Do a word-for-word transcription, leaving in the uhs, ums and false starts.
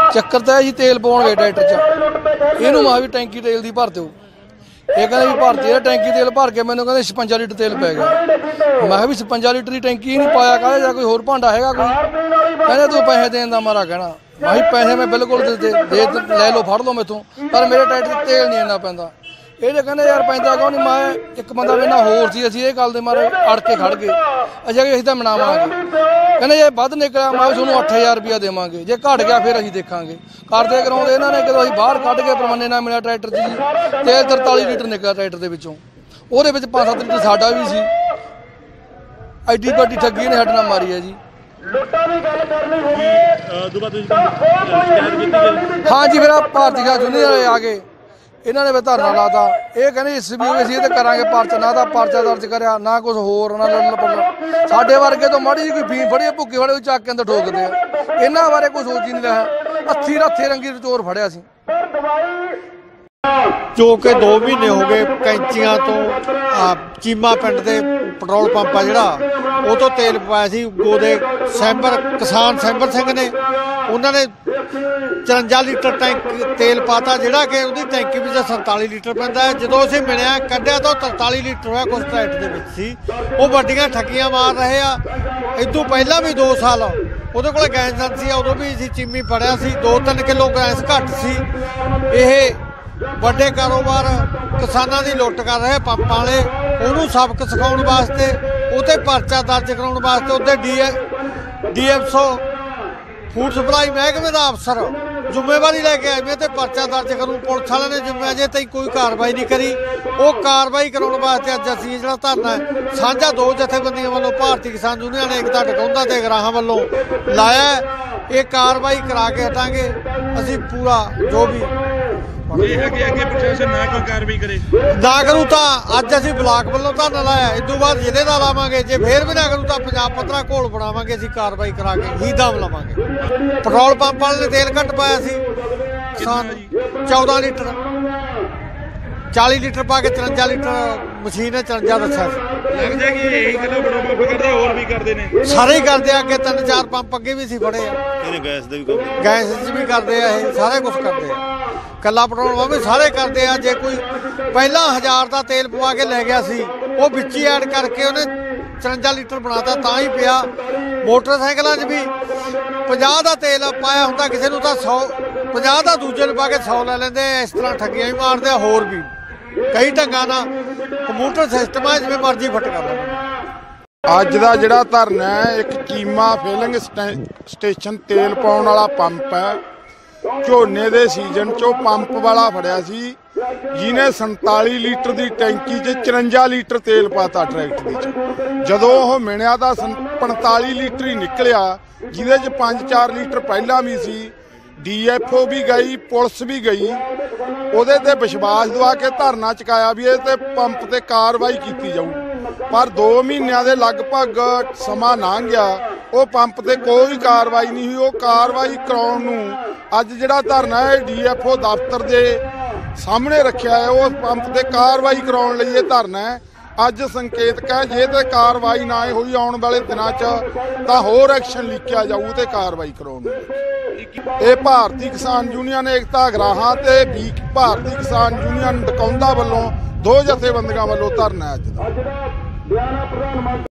ਚੱਕਰ ਤਾਂ ਜੀ ਤੇਲ ਪਾਉਣ ਗਏ ਟਰੈਕਟਰ 'ਚ, ਇਹਨੂੰ ਮੈਂ ਵੀ ਟੈਂਕੀ ਤੇਲ ਦੀ ਭਰ ਦਿਓ। ਇਹ ਕਹਿੰਦੇ ਵੀ ਭਰਤੀ ਹੈ ਟੈਂਕੀ ਤੇਲ ਭਰ ਕੇ, ਮੈਨੂੰ ਕਹਿੰਦੇ ਛਪੰਜਾ ਲੀਟਰ ਤੇਲ ਪੈ ਗਿਆ। ਮੈਂ ਕਿਹਾ ਵੀ ਛਪੰਜਾ ਲੀਟਰ ਦੀ ਟੈਂਕੀ ਨਹੀਂ ਪਾਇਆ, ਕਹਿੰਦੇ ਜਾਂ ਕੋਈ ਹੋਰ ਭਾਂਡਾ ਹੈਗਾ ਕੋਈ, ਕਹਿੰਦੇ ਤੂੰ ਪੈਸੇ ਦੇਣ ਦਾ ਮਾਰਾ ਕਹਿਣਾ। ਮੈਂ ਕਿਹਾ ਪੈਸੇ ਮੈਂ ਬਿਲਕੁਲ ਦੇ ਦੇ ਲੈ ਲਓ, ਫੜ ਲਓ ਮੈਥੋਂ, ਪਰ ਮੇਰੇ ਟਰੈਕਟਰ 'ਚ ਤੇਲ ਨਹੀਂ ਇੰਨਾ ਪੈਂਦਾ। ਇਹਦੇ ਕਹਿੰਦੇ ਯਾਰ ਪੈਂਦਾ ਕਿਉਂ ਨਹੀਂ? ਮੈਂ ਇੱਕ ਬੰਦਾ ਮੇਰੇ ਨਾਲ ਹੋਰ ਸੀ, ਅਸੀਂ ਇਹ ਗੱਲ ਦੇ ਮਾਰੇ ਅੜ ਕੇ ਖੜ ਗਏ। ਅੱਛਾ ਕਿ ਅਸੀਂ ਤਾਂ ਮਨਾਵਾਂਗੇ, ਕਹਿੰਦੇ ਜੇ ਵੱਧ ਨਿਕਲਿਆ ਮੈਂ ਤੁਹਾਨੂੰ ਅੱਠ ਹਜ਼ਾਰ ਰੁਪਇਆ ਦੇਵਾਂਗੇ, ਜੇ ਘਟ ਗਿਆ ਫਿਰ ਅਸੀਂ ਦੇਖਾਂਗੇ। ਕਰਦੇ ਕਰਾਉਂਦੇ ਇਹਨਾਂ ਨੇ ਜਦੋਂ ਅਸੀਂ ਬਾਹਰ ਕੱਢ ਕੇ ਪਰਮਾਨੇ ਨਾਲ ਮਿਲਿਆ ਟਰੈਕਟਰ 'ਚ ਜੀ, ਤੇਲ ਤਰਤਾਲੀ ਲੀਟਰ ਨਿਕਲਿਆ ਟਰੈਕਟਰ ਦੇ ਵਿੱਚੋਂ, ਉਹਦੇ ਵਿੱਚ ਪੰਜ ਸੱਤ ਲੀਟਰ ਸਾਡਾ ਵੀ ਸੀ। ਐਡੀ ਵੱਡੀ ਠੱਗੀ ਨੇ ਸਾਡੇ ਨਾਲ ਮਾਰੀ ਹੈ ਜੀ। ਹਾਂ ਜੀ, ਫਿਰ ਭਾਰਤੀ ਕਿਸਾਨ ਯੂਨੀਅਨ ਵਾਲੇ ਆ ਗਏ, ਇਹਨਾਂ ਨੇ ਵੀ ਧਰਨਾ ਲਾਤਾ। ਇਹ ਕਹਿੰਦੇ ਇਸ ਵੀ ਅਸੀਂ ਇਹ ਤੇ ਕਰਾਂਗੇ ਪਰਚਾ, ਨਾ ਤਾਂ ਪਰਚਾ ਦਰਜ ਕਰਿਆ ਨਾ ਕੁਝ ਹੋਰ, ਨਾ ਲੜਨ ਪੜਨ। ਸਾਡੇ ਵਰਗੇ ਤੋਂ ਮਾੜੀ ਜਿਹੀ ਕੋਈ ਫੀਮ ਫੜੀ ਭੁੱਖੇ ਵਾਲੇ ਉਹ ਚੱਕ ਕੇ ਅੰਦਰ ਠੋਕਦੇ ਆ। ਇਹਨਾਂ ਬਾਰੇ ਕੋਈ ਸੋਚ ਹੀ ਨਹੀਂ ਰਿਹਾ। ਹੱਥੀ ਰੱਥੇ ਰੰਗੀ ਚੋਰ ਫੜਿਆ ਸੀ। ਜੋ ਕਿ ਦੋ ਮਹੀਨੇ ਹੋ ਗਏ ਕੈਂਚੀਆਂ ਤੋਂ ਚੀਮਾ ਪਿੰਡ ਦੇ ਪੈਟਰੋਲ ਪੰਪ ਆ ਜਿਹੜਾ, ਉਹ ਤੋਂ ਤੇਲ ਪਵਾਇਆ ਸੀ। ਗੋਦੇ ਸੈਂਬਰ ਕਿਸਾਨ ਸੈਂਬਰ ਸਿੰਘ ਨੇ, ਉਹਨਾਂ ਨੇ ਚੁਰੰਜਾ ਲੀਟਰ ਟੈਂਕ ਤੇਲ ਪਾਤਾ, ਜਿਹੜਾ ਕਿ ਉਹਦੀ ਟੈਂਕੀ ਵਿੱਚ ਸੰਤਾਲੀ ਲੀਟਰ ਪੈਂਦਾ ਹੈ। ਜਦੋਂ ਅਸੀਂ ਮਿਲਿਆ ਕੱਢਿਆ ਤਾਂ ਤਰਤਾਲੀ ਲੀਟਰ ਹੋਇਆ, ਕੁਛ ਟਰੈਕਟਰ ਦੇ ਵਿੱਚ ਸੀ। ਉਹ ਵੱਡੀਆਂ ਠੱਗੀਆਂ ਮਾਰ ਰਹੇ ਆ। ਇਦੋਂ ਪਹਿਲਾਂ ਵੀ ਦੋ ਸਾਲ ਉਹਦੇ ਕੋਲ ਗੈਸ ਏਜੰਸੀ ਆ, ਉਦੋਂ ਵੀ ਅਸੀਂ ਚੀਮੀ ਫੜਿਆ ਸੀ। ਦੋ ਤਿੰਨ ਕਿਲੋ ਗੈਸ ਘੱਟ ਸੀ। ਇਹ ਵੱਡੇ ਕਾਰੋਬਾਰ ਕਿਸਾਨਾਂ ਦੀ ਲੁੱਟ ਕਰ ਰਹੇ ਪੰਪਾਂ ਵਾਲੇ, ਉਹਨੂੰ ਸਬਕ ਸਿਖਾਉਣ ਵਾਸਤੇ, ਉਹਤੇ ਪਰਚਾ ਦਰਜ ਕਰਾਉਣ ਵਾਸਤੇ ਉਹਦੇ D D F O food supply ਮਹਿਕਮੇ ਦਾ ਅਫਸਰ ਜ਼ਿੰਮੇਵਾਰੀ ਲੈ ਕੇ ਆਏ ਤੇ ਪਰਚਾ ਦਰਜ ਕਰੂ। ਪੁਲਿਸ ਵਾਲਿਆਂ ਨੇ ਜ਼ਿੰਮੇ ਅਜੇ ਤਾਈਂ ਕੋਈ ਕਾਰਵਾਈ ਨਹੀਂ ਕਰੀ। ਉਹ ਕਾਰਵਾਈ ਕਰਾਉਣ ਵਾਸਤੇ ਅੱਜ ਅਸੀਂ ਜਿਹੜਾ ਧਰਨਾ ਹੈ ਸਾਂਝਾ ਦੋ ਜਥੇਬੰਦੀਆਂ ਵੱਲੋਂ, ਭਾਰਤੀ ਕਿਸਾਨ ਯੂਨੀਅਨ ਨੇ ਏਕਤਾ ਟਿਕਾਉਂਦਾ ਤੇ ਅਗਰਾਹਾਂ ਵੱਲੋਂ ਲਾਇਆ। ਇਹ ਕਾਰਵਾਈ ਕਰਾ ਕੇ ਹਟਾਂਗੇ ਅਸੀਂ ਪੂਰਾ, ਜੋ ਵੀ ਅੱਗੇ ਅੱਗੇ ਪ੍ਰਸ਼ਾਸਨ ਨਾ ਕੋਈ ਕਾਰਵਾਈ ਕਰੇ ਨਾ ਕਰੂ ਤਾਂ ਅੱਜ ਅਸੀਂ ਬਲਾਕ ਵੱਲੋਂ ਧਰਨਾ ਲਾਇਆ, ਇਸ ਤੋਂ ਬਾਅਦ ਜ਼ਿਲ੍ਹੇ ਦਾ ਲਾਵਾਂਗੇ। ਜੇ ਫੇਰ ਵੀ ਨਾ ਕਰੂ ਤਾਂ ਪੰਜਾਬ ਪੱਧਰਾ ਘੋਲ ਬਣਾਵਾਂਗੇ। ਅਸੀਂ ਕਾਰਵਾਈ ਕਰਾ ਕੇ ਹੀ ਦਾਮ ਲਵਾਂਗੇ। ਪੈਟਰੋਲ ਪੰਪ ਵਾਲੇ ਨੇ ਤੇਲ ਘੱਟ ਪਾਇਆ ਸੀ, ਕਿਸਾਨ ਚੌਦਾਂ ਲੀਟਰ ਚਾਲੀ ਲੀਟਰ ਪਾ ਕੇ ਚੁਰੰਜਾ ਲੀਟਰ ਮਸ਼ੀਨ ਨੇ ਚੁਰੰਜਾ ਦੱਸਿਆ ਸੀ। ਲੱਗਦਾ ਕਿ ਇਹੀ ਗੱਲਾਂ ਬੜਾ ਪੰਪ ਕਰਦੇ, ਹੋਰ ਵੀ ਕਰਦੇ ਨੇ, ਸਾਰੇ ਹੀ ਕਰਦੇ ਆ। ਅੱਗੇ ਤਿੰਨ ਚਾਰ ਪੰਪ ਅੱਗੇ ਵੀ ਸੀ ਫੜੇ ਆ, ਇਹਨੇ ਗੈਸ ਦੇ ਵੀ ਕੰਮ, ਗੈਸ 'ਚ ਵੀ ਕਰਦੇ ਆ, ਇਹ ਸਾਰੇ ਕੁਛ ਕਰਦੇ ਆ। ਕੱਲਾ ਪੈਟਰੋਲ ਵੀ ਸਾਰੇ ਕਰਦੇ ਆ। ਜੇ ਕੋਈ ਪਹਿਲਾਂ ਹਜ਼ਾਰ ਦਾ ਤੇਲ ਪਵਾ ਕੇ ਲੈ ਗਿਆ ਸੀ, ਉਹ ਵਿੱਚ ਹੀ ਐਡ ਕਰਕੇ ਉਹਨੇ ਚੁਰੰਜਾ ਲੀਟਰ ਬਣਾਤਾ, ਤਾਂ ਹੀ ਪਿਆ। ਮੋਟਰਸਾਈਕਲਾਂ 'ਚ ਵੀ ਪੰਜਾਹ ਦਾ ਤੇਲ ਪਾਇਆ ਹੁੰਦਾ ਕਿਸੇ ਨੂੰ, ਤਾਂ ਸੌ ਪੰਜਾਹ ਦਾ ਦੂਜੇ ਨੂੰ ਪਾ ਕੇ ਸੌ ਲੈ ਲੈਂਦੇ। ਇਸ ਤਰ੍ਹਾਂ ਠੱਗੀਆਂ ਵੀ ਮਾਰਦੇ ਆ। ਹੋਰ ਵੀ ਕਈ ਢੰਗਾਂ ਨਾਲ ਕੰਪਿਊਟਰ ਸਿਸਟਮ ਆ, ਜਿਵੇਂ ਮਰਜ਼ੀ ਫਟ ਕਰ ਲੈਂਦੇ। ਅੱਜ ਦਾ ਜਿਹੜਾ ਧਰਨਾ ਹੈ, ਇੱਕ ਚੀਮਾ ਫਿਲਿੰਗ ਸਟੇਸ਼ਨ ਤੇਲ ਪਾਉਣ ਵਾਲਾ ਪੰਪ ਹੈ। ਝੋਨੇ ਦੇ ਸੀਜ਼ਨ 'ਚੋਂ ਪੰਪ ਵਾਲਾ ਫੜਿਆ ਸੀ, ਜਿਹਨੇ ਸੰਤਾਲੀ ਲੀਟਰ ਦੀ ਟੈਂਕੀ 'ਚ ਚੁਰੰਜਾ ਲੀਟਰ ਤੇਲ ਪਾਤਾ ਟਰੈਕਟਰ ਦੇ 'ਚ। ਜਦੋਂ ਉਹ ਮਿਣਿਆ ਤਾਂ ਪੰਤਾਲੀ ਲੀਟਰ ਹੀ ਨਿਕਲਿਆ, ਜਿਹਦੇ 'ਚ ਪੰਜ ਚਾਰ ਲੀਟਰ ਪਹਿਲਾਂ ਵੀ ਸੀ। ਡੀ ਐਫ ਓ ਵੀ ਗਈ, ਪੁਲਿਸ ਵੀ ਗਈ, ਉਹਦੇ ਤੇ ਵਿਸ਼ਵਾਸ ਦਵਾ ਕੇ ਧਰਨਾ ਚੁਕਾਇਆ ਵੀ ਇਹ ਤੇ ਪੰਪ ਤੇ ਕਾਰਵਾਈ ਕੀਤੀ ਜਾਊ। ਪਰ ਦੋ ਮਹੀਨਿਆਂ ਦੇ ਲਗਭਗ ਸਮਾਂ ਲੰਘ ਗਿਆ, ਉਹ ਪੰਪ ਤੇ ਕੋਈ ਕਾਰਵਾਈ ਨਹੀਂ ਹੋਈ। ਉਹ ਕਾਰਵਾਈ ਕਰਾਉਣ ਨੂੰ ਅੱਜ ਜਿਹੜਾ ਧਰਨਾ ਹੈ ਡੀ ਐਫ ਓ ਦਫ਼ਤਰ ਦੇ ਸਾਹਮਣੇ ਰੱਖਿਆ ਹੈ। ਉਹ ਪੰਪ ਤੇ ਕਾਰਵਾਈ ਕਰਾਉਣ ਲਈ ਇਹ ਧਰਨਾ ਹੈ। ਅੱਜ ਸੰਕੇਤਕ ਹੈ, ਜੇ ਤੇ ਕਾਰਵਾਈ ਨਾ ਹੋਈ ਆਉਣ ਵਾਲੇ ਦਿਨਾਂ 'ਚ ਤਾਂ ਹੋਰ ਐਕਸ਼ਨ ਲਿਖਿਆ ਜਾਊ ਤੇ ਕਾਰਵਾਈ ਕਰਾਉਣ ਨੂੰ। ਇਹ ਭਾਰਤੀ ਕਿਸਾਨ ਯੂਨੀਅਨ ਏਕਤਾ ਅਗਰਾਹਾਂ ਤੇ ਵੀ ਭਾਰਤੀ ਕਿਸਾਨ ਯੂਨੀਅਨ ਟਿਕਾਉਂਦਾ ਵੱਲੋਂ ਦੋ ਜਥੇਬੰਦੀਆਂ ਵੱਲੋਂ ਧਰਨਾ ਅੱਜ ਦਾ।